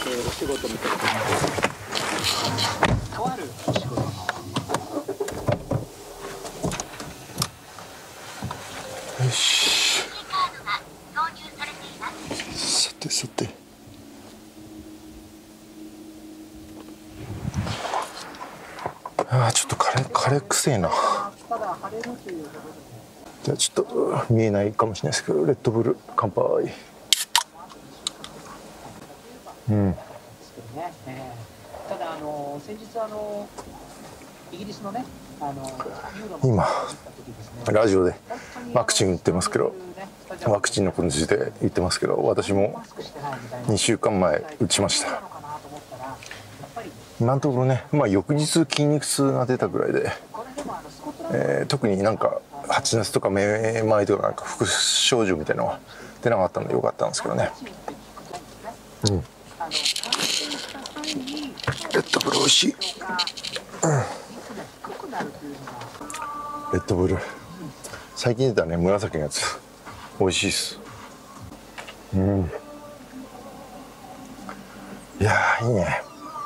お仕事みたいなとあるお仕事のよし、さてさて、ちょっとカレーくせえな。じゃあちょっと見えないかもしれないですけど、レッドブル乾杯。うん。 ただ先日イギリスのね今ラジオでワクチン打ってますけど、ワクチンのことについて言ってますけど、私も2週間前打ちました。今のところね、翌日筋肉痛が出たぐらいで、特になんか発熱とかめまいとかなんか副症状みたいなのは出なかったのでよかったんですけどね。うん。レッドブル美味しい。レッドブル最近出たね、紫のやつ美味しいっす。うん。いやー、いいね。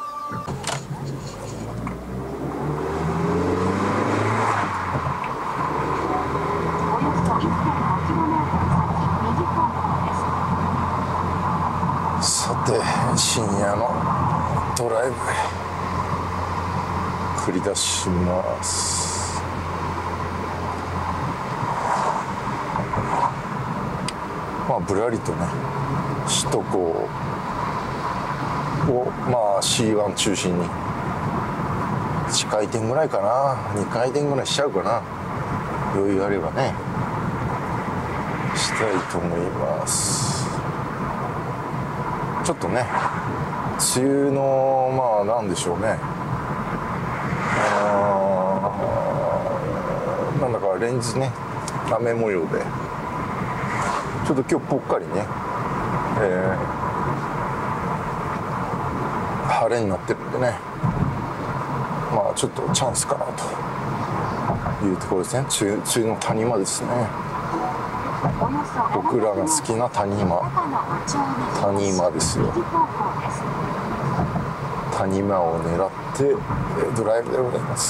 さて、深夜のドライブ繰り出します。ぶらりとね、首都高をC1 中心に1回転ぐらいかな、2回転ぐらいしちゃうかな、余裕あればねしたいと思います。ちょっとね、梅雨のなんでしょうね、なんだか連日ね雨模様で、ちょっと今日ぽっかりね、晴れになってるんでね、ちょっとチャンスかなというところですね。梅雨の谷間ですね。僕らが好きな谷間ですよ。谷間を狙ってドライブでございます。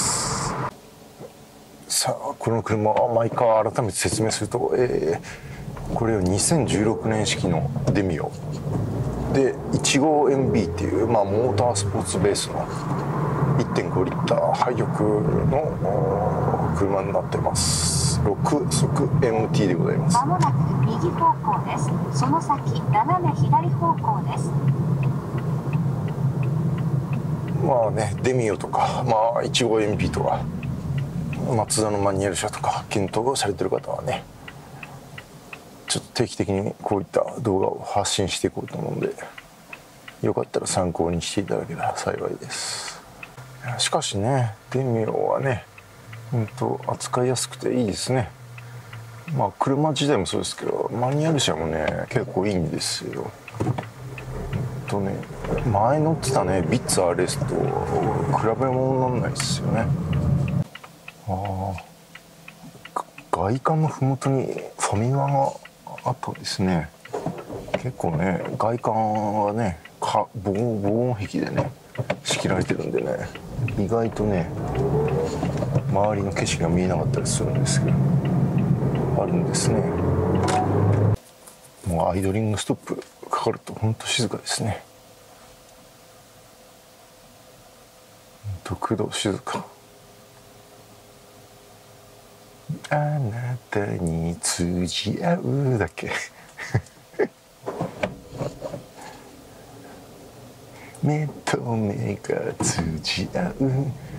さあ、この車は毎回改めて説明すると、これは2016年式のデミオで 15MB っていう、モータースポーツベースの 1.5 リッター廃力の車になってます。6速 MT でございます。 まもなく右方向です。その先斜め左方向です。 デミオとか、15MP とかマツダのマニュアル車とか検討されてる方はね、ちょっと定期的にこういった動画を発信していこうと思うので、よかったら参考にしていただけたら幸いです。しかしね、デミオはね、扱いやすくていいですね。車自体もそうですけど、マニュアル車もね結構いいんですよ。前乗ってたねビッツ RS と比べ物にならないですよね。外観のふもとにファミマがあったんですね。結構ね、外観はね防音壁でね仕切られてるんでね、意外とね周りの景色が見えなかったりするんですけど、あるんですね。もうアイドリングストップかかるとほんと静かですね。工藤静香。あなたに通じ合うだっけ目と目が通じ合う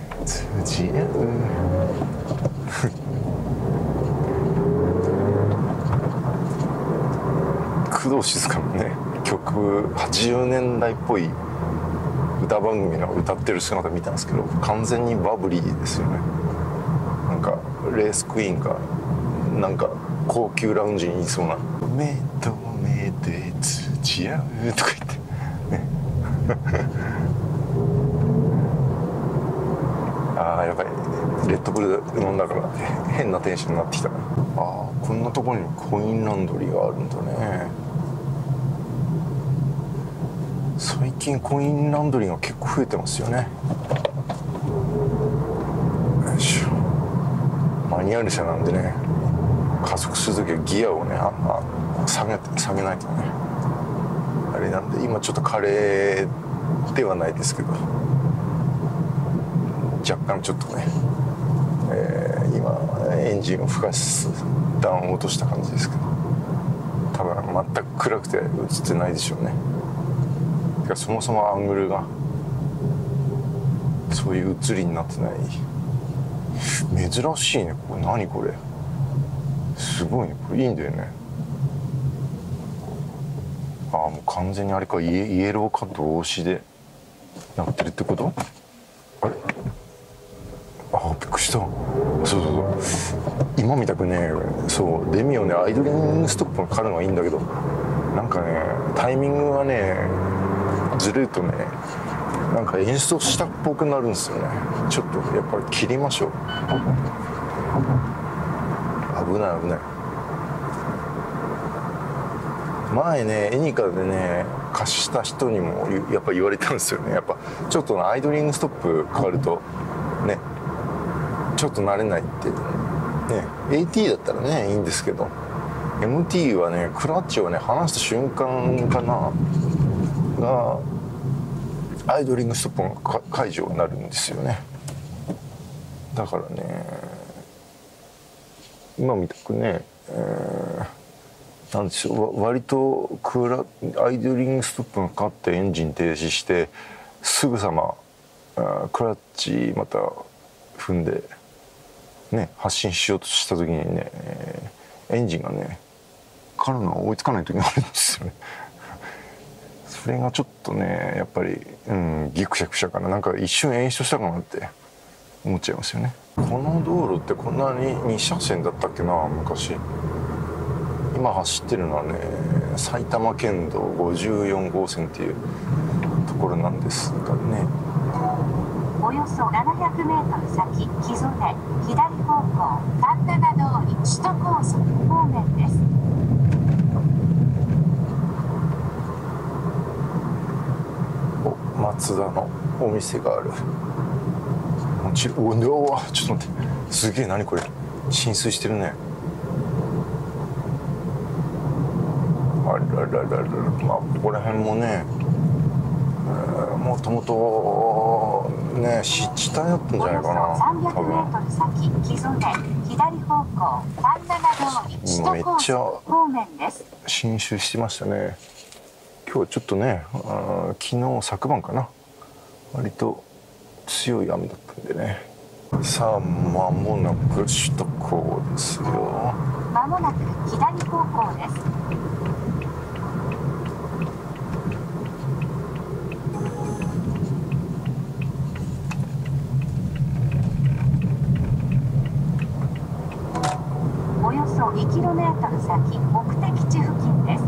工藤静香のね曲、80年代っぽい歌番組の歌ってる姿見たんですけど、完全にバブリーですよね。なんかレースクイーンかなんか高級ラウンジにいそうな、目と目で通じ合うとか言ってねやばい、レッドブル飲んだから変なテンションになってきたな。こんなところにコインランドリーがあるんだね。 最近コインランドリーが結構増えてますよね。よいしょ。マニュアル車なんでね、加速する時はギアをねあんま下げないとねあれなんで、今ちょっと華麗ではないですけど、若干ちょっとね、今エンジンをふかす段を落とした感じですけど、多分全く暗くて映ってないでしょうね。てかそもそもアングルがそういう映りになってない。珍しいね。これ何これ、すごいね。これいいんだよね。ああ、もう完全にあれか、イエローか同士でやってるってこと？あれ、あ、びっくりした。そう今みたくね、そうデミオね、アイドリングストップがかかるのはいいんだけど、なんかねタイミングがねずれるとね、なんか演出したっぽくなるんですよね。ちょっとやっぱり切りましょう。危ない危ない。前ねエニカでね貸した人にもやっぱ言われたんですよね。やっぱちょっとアイドリングストップかかるとねちょっと慣れないってね。 AT だったらねいいんですけど、 MT はねクラッチをね離した瞬間かながアイドリングストップが解除になるんですよね。だからね今みたくね、なんでしょう、割とアイドリングストップがかかってエンジン停止してすぐさまクラッチまた踏んでね発進しようとした時にね、エンジンがねかかるのが追いつかない時があるんですよね。それがちょっとねやっぱり、ギクシャクしたかな、なんか一瞬演出したかなって思っちゃいますよね。この道路ってこんなに2車線だったっけな昔。今走ってるのはね埼玉県道54号線っていうところなんですがね、 およそ700メートル先、木曽根、左方向、神奈川通り、首都高速方面です。 マツダのお店がある。うわちょっと待って、すげえ、何これ、浸水してるね。あららららら、まあここら辺もね、もともとね湿地帯だったんじゃないかな多分。今めっちゃ浸水してましたね。今日はちょっとね昨日昨晩かな割と強い雨だったんでね。さあ間もなく首都高ですよ。 間もなく左方向です。およそ 2km 先、目的地付近です。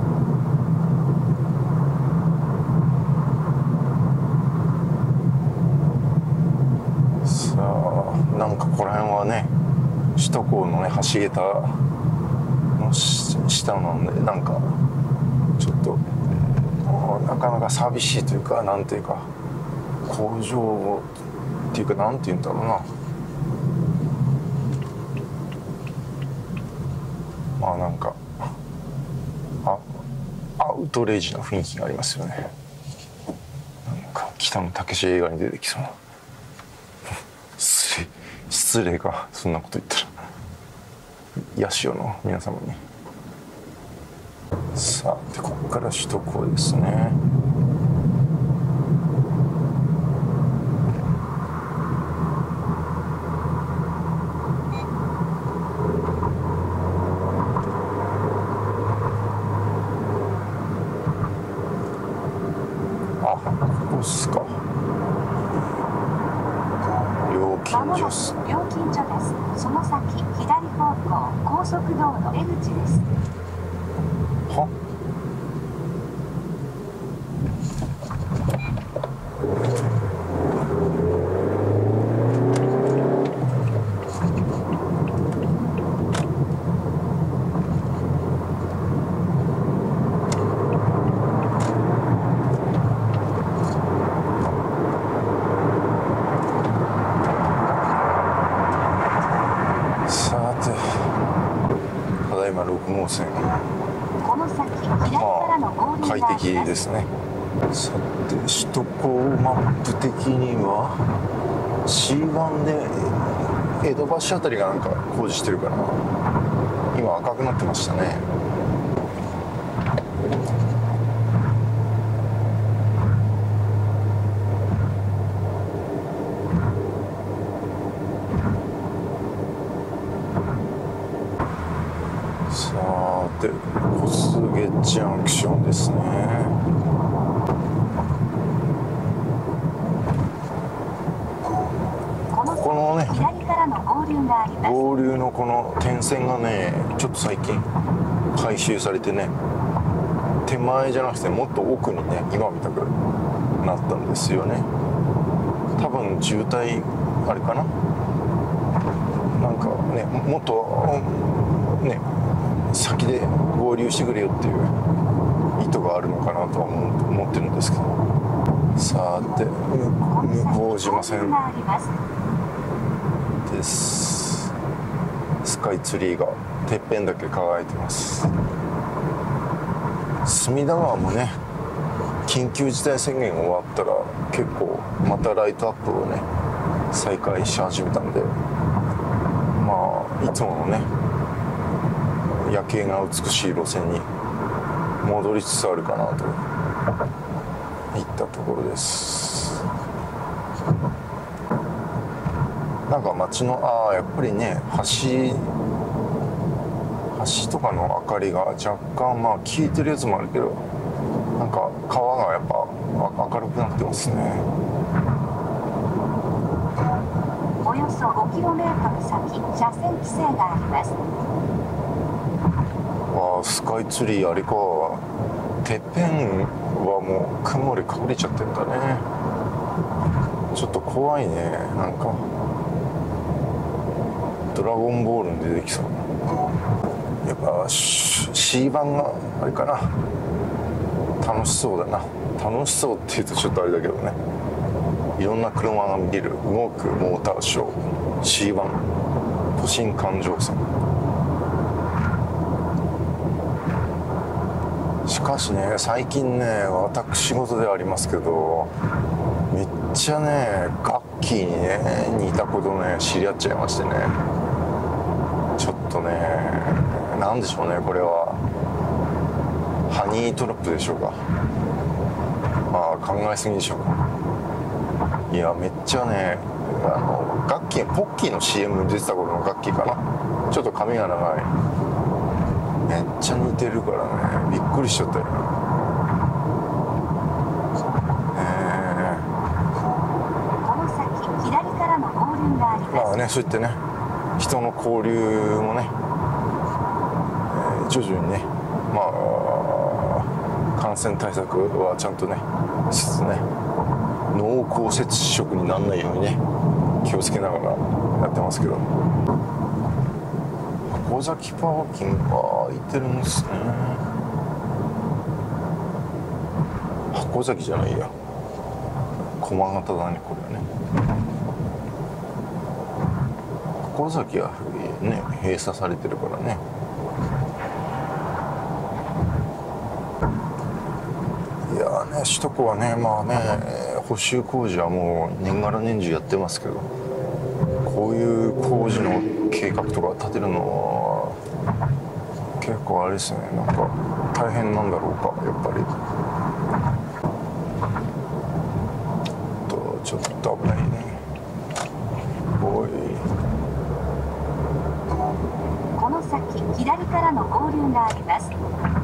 さあなんかここら辺はね首都高のね橋桁の下なんで、なんかちょっとなかなか寂しいというか、なんていうか工場っていうか、なんていうんだろうな、まあなんかアウトレイジな雰囲気がありますよね。なんか北野武映画に出てきそうな失礼か、そんなこと言ったら。八潮の皆様に。さあでここから首都高ですね。あ、ここっすか。料金所っす。 料金所です。その先、左方向、高速道路出口です。 は？ 快適ですね。さて首都高マップ的には C1 で江戸橋あたりがなんか工事してるかな。今赤くなってましたね。さて小菅ジャンクションですね。このね合流のこの点線がねちょっと最近改修されてね、手前じゃなくてもっと奥にね今みたくなったんですよね。多分渋滞あれかな、なんかねもっとね先で合流してくれよっていう意図があるのかなとは思ってるんですけど。さて向島線です。スカイツリーがてっぺんだけ輝いてます。隅田川もね緊急事態宣言終わったら結構またライトアップをね再開し始めたんで、まあいつものね夜景が美しい路線に戻りつつあるかなといったところです。なんか街のやっぱりね橋とかの明かりが若干まあ消えてるやつもあるけど、なんか川がやっぱ明るくなってますね。 およそ 5km 先車線規制があります。 スカイツリーあれか、てっぺんはもう雲で隠れちゃってんだね。ちょっと怖いね。なんかドラゴンボールに出てきそう。やっぱ C 版があれかな、楽しそうだな。楽しそうって言うとちょっとあれだけどね、いろんな車が見れる動くモーターショー C 版都心環状線。しかしね最近ね私事ではありますけど、めっちゃねガッキーにね似たことね知り合っちゃいましてね、ちょっとねなんでしょうね、これはハニートラップでしょうか。まあ考えすぎでしょうか。いやめっちゃねガッキーポッキーの CM に出てた頃のガッキーかな、ちょっと髪が長い、めっちゃ似てるからねびっくりしちゃったよ。まあねそういってね人の交流もね、徐々にねまあ感染対策はちゃんとねしつつね濃厚接触にならないようにね気をつけながらやってますけど、箱崎パーキングが空いてるんですね。箱崎じゃないや駒形だねこれはね。箱崎はね閉鎖されてるからね。いやね首都高はねまあね補修工事はもう年がら年中やってますけど、こういう工事の計画とか立てるのは結構あれですね、なんか大変なんだろうかやっぱり。ちょっと危ないね。おいこの先左からの合流があります。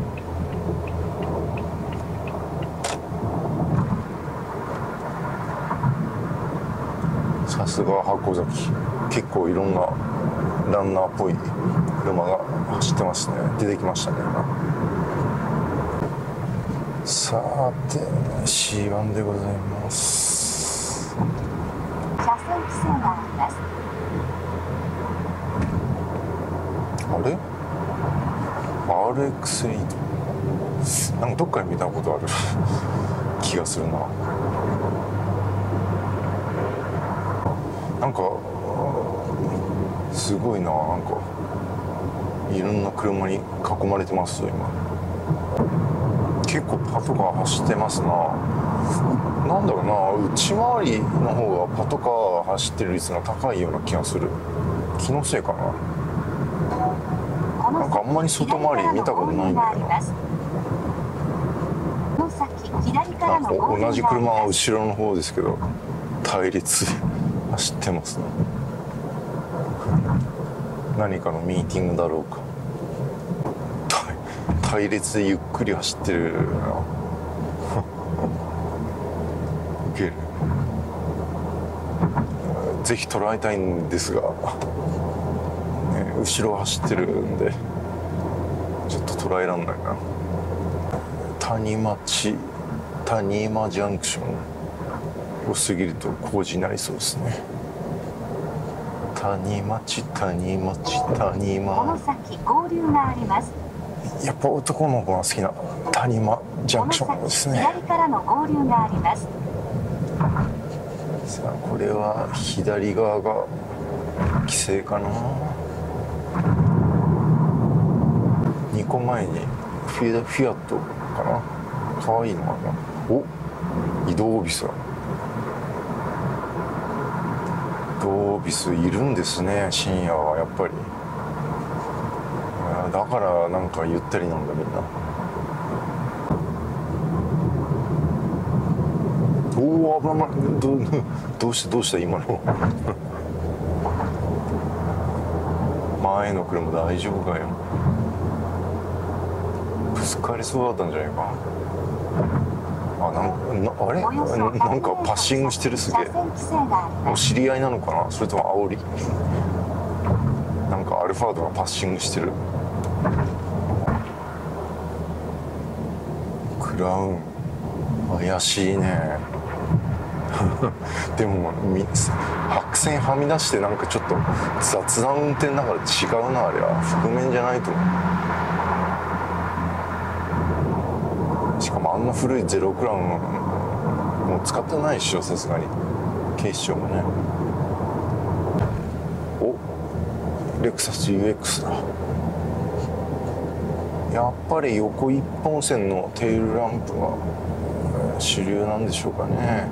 さすが箱崎、結構いろんなランナーっぽい車が走ってますね。出てきましたね今。さて C1 でございます。 車線規制があります。 あれ RX8 なんかどっかで見たことある気がするな。なんかすごいな、なんかいろんな車に囲まれてますよ今。結結構パトカー走ってますな。なんだろうな、内回りの方がパトカー走ってる率が高いような気がする。気のせいかな。なんかあんまり外回り見たことないんだよな。なんか同じ車は後ろの方ですけど隊列走ってますね。何かのミーティングだろうか。隊列でゆっくり走ってるな。ウケる。ぜひ捉えたいんですが、ね、後ろ走ってるんでちょっと捉えらんないな。谷今ジャンクションを過ぎると工事になりそうですね。谷今。 この先合流があります。 やっぱ男の子が好きな谷今ジャンクションですね。 左からの合流があります。 さあこれは左側が規制かな。2個前にフィアットかな。かわいいのかな。お、移動ビスだ。移動ビスいるんですね、深夜はやっぱり。だからなんかゆったりなんだみんな。おお、危ない。どうした今の。前の車大丈夫かよ。ぶつかりそうだったんじゃないか。あれなんかパッシングしてる。すげえ。お知り合いなのかな、それとも煽り。なんかアルファードがパッシングしてる。クラウン怪しいね。でも白線はみ出してなんかちょっと雑な運転だから違うな。あれは覆面じゃないと思う。しかもあんな古いゼロクラウンもう使ってないっしょ、さすがに。警視庁もね。お、レクサス UX だ。やっぱり横一本線のテールランプが主流なんでしょうかね。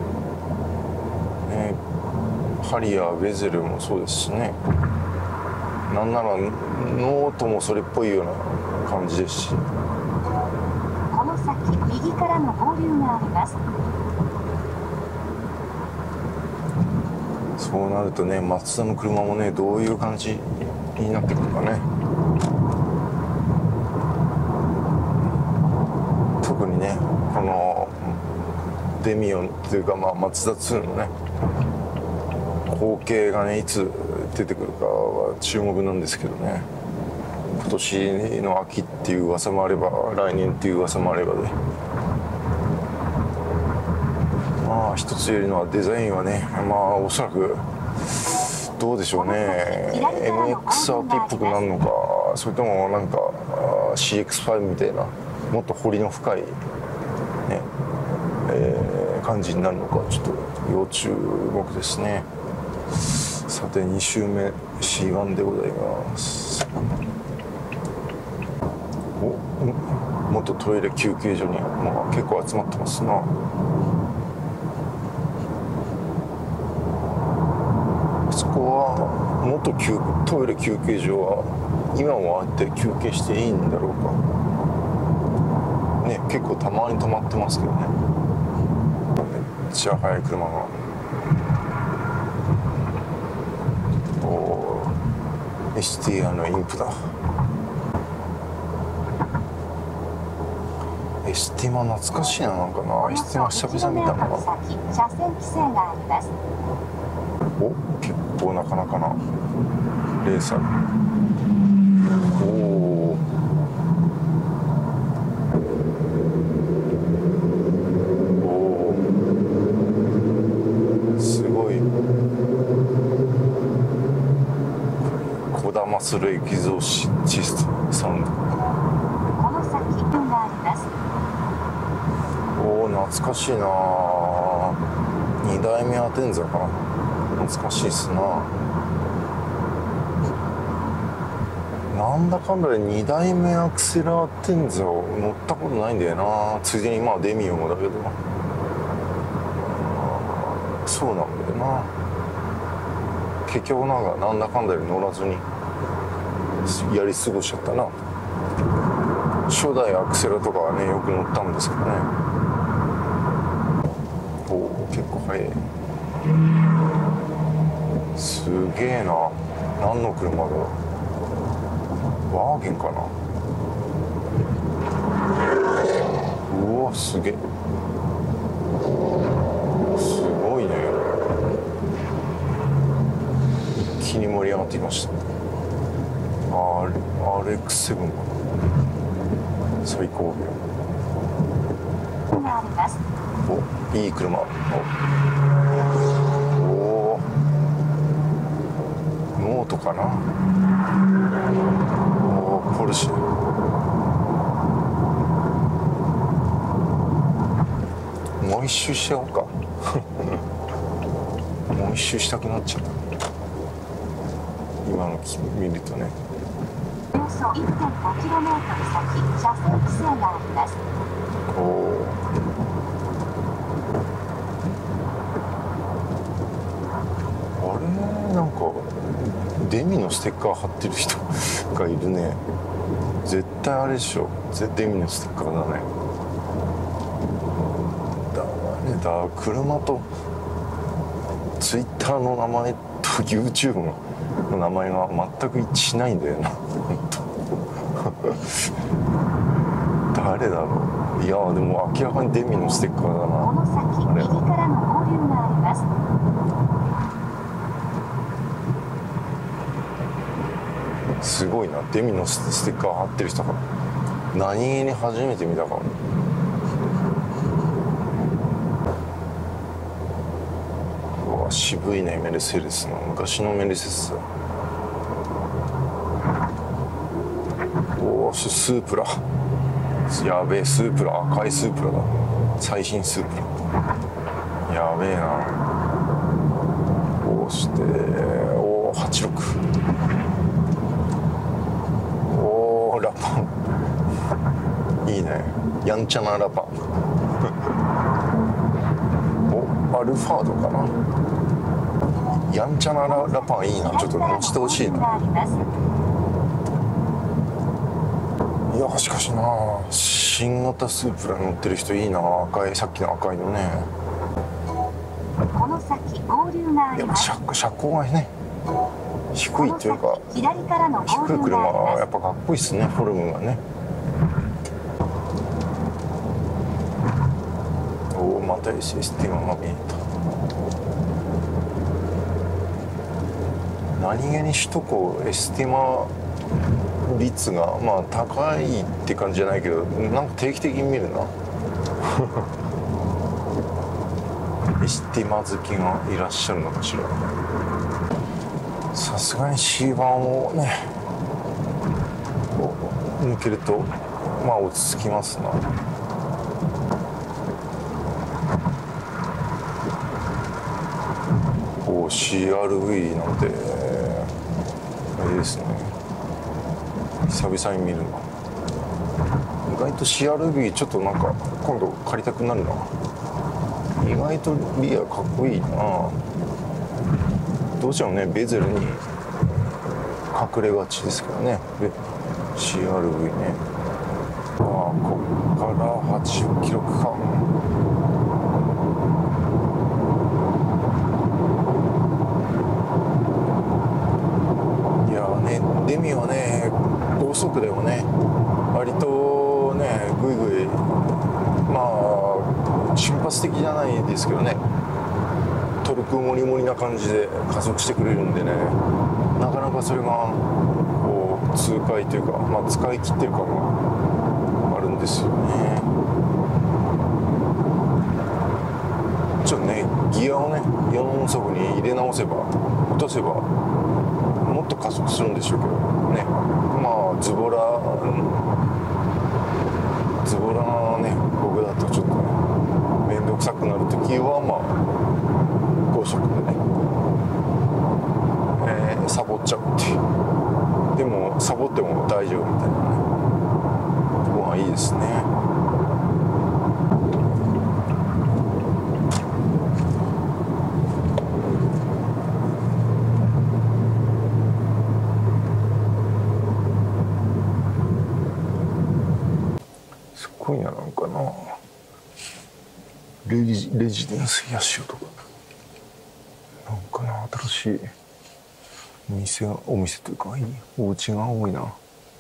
ハリアー、ベゼルもそうですしね。なんならノートもそれっぽいような感じですし。 この先右からの合流があります。 そうなるとね、マツダの車もね、どういう感じになってくるかね。特にね、このデミオンっていうか、マツダ2のね後継がねいつ出てくるかは注目なんですけどね。今年の秋っていう噂もあれば来年っていう噂もあればで、一つ言えるのはデザインはね、おそらくどうでしょうね、 MX-30 っぽくなるのか、それともなんか CX-5 みたいなもっと彫りの深いね、感じになるのか、ちょっと要注目ですね。さて2周目 C1 でございます。元トイレ休憩所に結構集まってますな。そこは元トイレ休憩所は今もあって休憩していいんだろうかね。結構たまに止まってますけどね。めっちゃ速い車が。STR のインプだ。エスティマ懐かしいな。なんかな、エスティマ久々見たのかな。 車線規制があります。 お、結構なかなかなレーサー。おお、すごい。こだまするエキゾシストサウンド。 この先があります。 おお、懐かしいな。2代目アテンザかな。懐かしいっすな。 なんだかんだで2代目アクセラーテンザを乗ったことないんだよな。ついでにまあデミオもだけど、そうなんだよな。結局なんだかんだで乗らずにやり過ごしちゃったな。初代アクセラとかはねよく乗ったんですけどね。おお、結構速い。すげえな。何の車だろう。ワーゲンかな。うわ、すげえ。すごいね。一気に盛り上がってきました。RX7 かな。最高秒。お、いい車。お、ノートかな。お、ポルシェ。もう一周しちゃおうか。もう一周したくなっちゃった。今の見るとね。 およそ 1.5km 先、車線規制があります。 おお。あれ、なんかデミのステッカー貼ってる人がいるね。絶対あれでしょ。デミのステッカーだね。誰だ。車とツイッターの名前と YouTube の名前が全く一致しないんだよな。誰だろう。いやでも明らかにデミのステッカーだな。 この先右からの合流があります。 すごいな。デミのステッカー貼ってる人が何気に初めて見たかも。うわ、渋いね。メルセデスの昔のメルセデスだ。おお、スープラ。やべえ、スープラ。赤いスープラだ。最新スープラ。やべえな。こうして、おお、86。おお、ラパン。いいね。やんちゃなラパン。お、アルファードかな。やんちゃなラパンいいな。ちょっと乗せてほしいな。いや、しかしな、新型スープラ乗ってる人いいな。赤い、さっきの赤いのね。 この先合流があります。 車高がね低いというか、 左からの合低い車流があります。 はやっぱかっこいいっすね。フォルムがね。おお、また SST が見えた。何気に首都高エスティマ率がまあ高いって感じじゃないけど、なんか定期的に見るな。エスティマ好きがいらっしゃるのかしら。さすがに C 版をね抜けるとまあ落ち着きますな。こう CRV なんてあれですね、久々に見るな。意外と CRV ちょっとなんか今度借りたくなるな。意外とリアかっこいいな。どうしてもねベゼルに隠れがちですけどね。で CRV ね。こっから80キロ区間。いやね、デミはね高速でもね割とねグイグイ、まあ瞬発的じゃないですけどね、トルクモリモリな感じで加速してくれるんでね、なかなかそれがこう痛快というか、まあ、使い切ってる感があるんですよね。ちょっとねギアをね4速に入れ直せば落とせばもっと加速するんでしょうけどね。まあズボラなね僕だとちょっとね面倒くさくなる時はまあ5速でね、サボっちゃうっていう。でもサボっても大丈夫みたいなねとこがいいですね。今夜なんかなレジデンスヤシオとかなんかな新しいお店というかお家が多いな。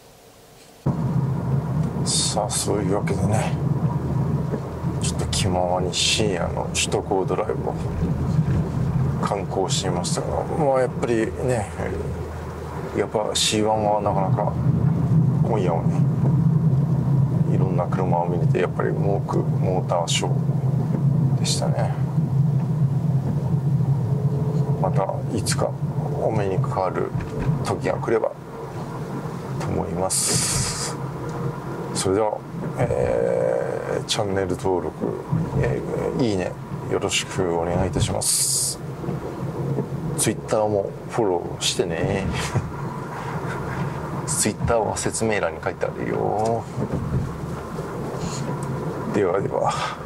さあそういうわけでねちょっと気ままに深夜の首都高ドライブを観光していましたが、まあやっぱりねやっぱ C1 はなかなか今夜はねいろんな車を見れてやっぱりモーターショーでしたね。またいつかお目にかかる時が来ればと思います。それでは、チャンネル登録、いいねよろしくお願いいたします。Twitter もフォローしてねTwitter は説明欄に書いてあるよ。ではでは。